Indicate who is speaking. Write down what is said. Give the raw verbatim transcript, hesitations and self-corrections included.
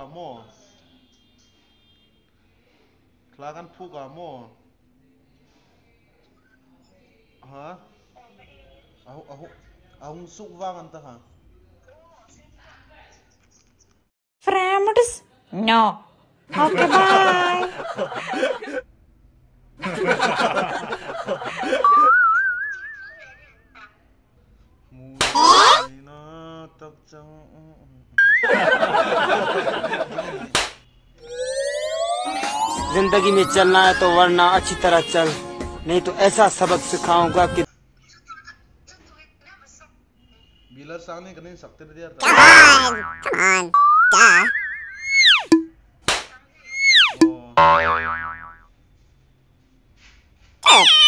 Speaker 1: mo. Kelakan pu kamu. Hah? Aku aku aku suk banget ha.
Speaker 2: Framudes? No. Okay, bye.
Speaker 1: Mulai na takjang.
Speaker 3: जिंदगी में चलना है तो वरना अच्छी तरह चल, नहीं तो ऐसा सबक सिखाऊंगा कि
Speaker 1: Bila sana ka rin sakti na diyan.
Speaker 4: Come on, come on, duh.
Speaker 1: Oh.
Speaker 4: Duh.